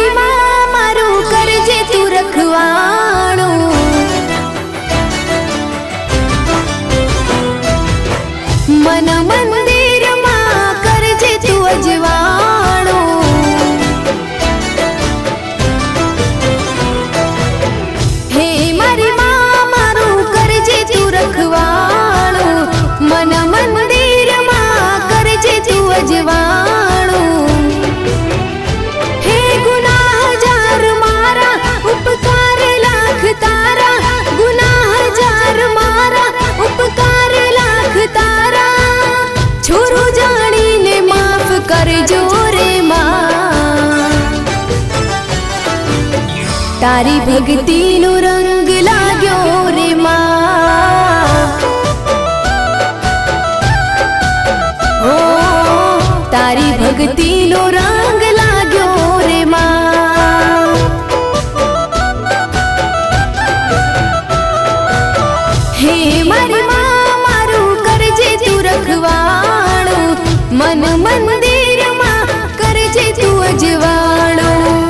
मारी माँ मारू करजे तू रखवाणो। मन मंदिर माँ करजे तू अजवाणो। हे मारी माँ मारू करजे तू रखवाणो। मन मंदिर माँ करजे तू अजवाणो। हे गुनाह जार मारा उपकार लाख तारा। गुनाह जार मारा उपकार लाख तारा। छोरो जानी ने माफ करजो रे माँ। तारी भक्ति नो रंग लाग्यो रे माँ। ओ तारी भक्ति नो रंग लाग्यो रे माँ। हे मारी माँ मारू करजे तू रखवाणो। मन मंदिर माँ करजे तू अजवाणो।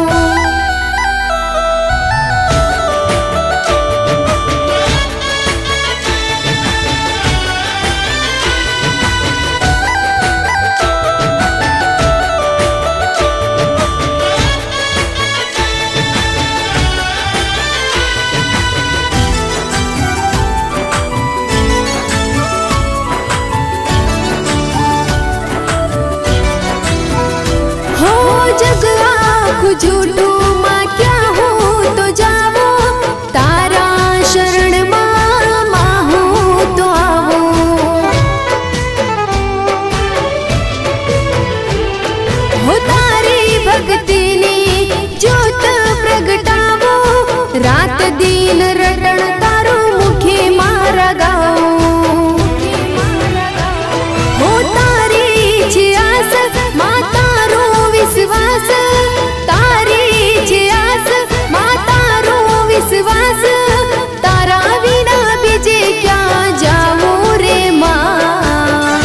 जग आँख झूठो माँ क्या हो तो जावो। तारा शरण माँ माँ हो तो आवो। हो तारी भक्ति ने ज्योत प्रगटावो। रात दिन रटण तारो मुखे मारा गाओ। हो तारी छे आस माँ तारो विश्वास। तारी छे आस माँ तारो विश्वास। तारा बिना बीजे क्या जाऊं रे माँ।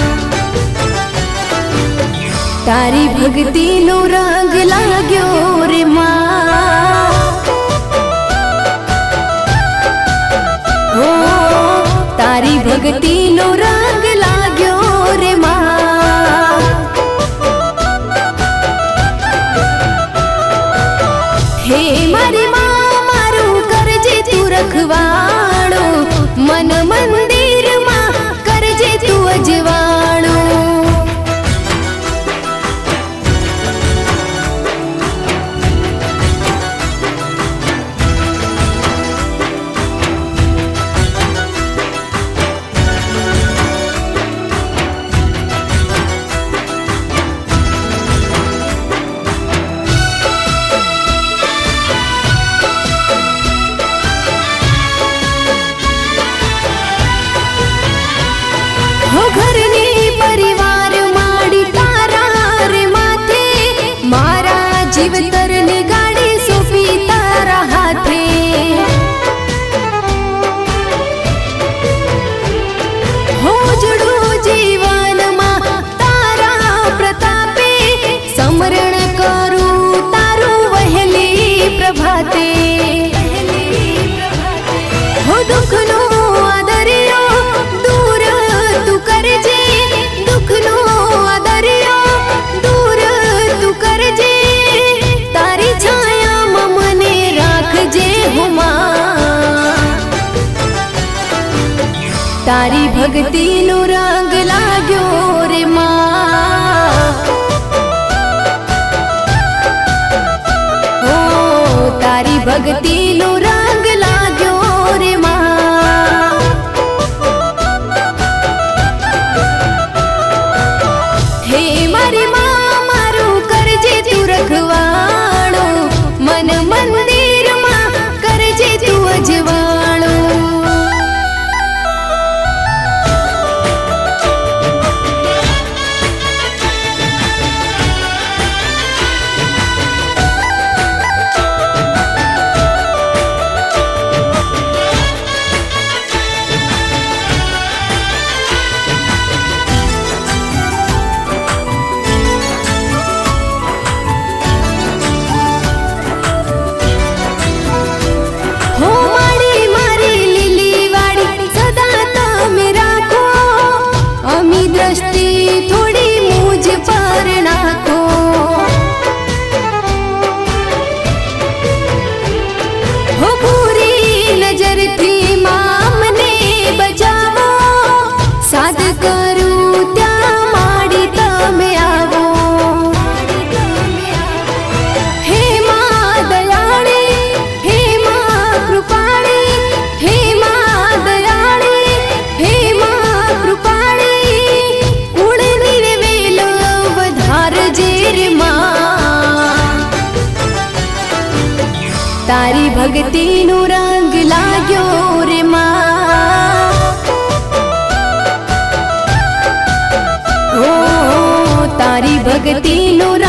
तारी भक्ति नो रंग लाग्यो रे माँ। ओ तारी भक्ति नो रंग लाग्यो रे माँ। हे मारी माँ मारू करजे तू रखवाणो। मन मंदिर माँ करजे तू अजवाणो। हो घरनी परिवार माड़ी तारा रे माथे। मारा जीव तरनी गाड़ी सोपी तारा हाथे। हो जड़ो जीवन माँ तारा प्रतापे। समरण करू तारू वहली प्रभाते। हो दुख नो आदरियो दूर तू करजे। दुख नो आदरियो दूर तू करजे। तारी छाया मने राखजे हो माँ। तारी भक्ति नो रंग लाग्यो रे माँ। ओ तारी भक्ति नो रंग लाग्यो रे माँ। हे मारी माँ मारू करजे तू रखवाणो। मन मंदिर माँ करजे तू अजवाणो। तारी भक्ति नु रंग लाग्यो रे माँ। ओ तारी भक्ति नु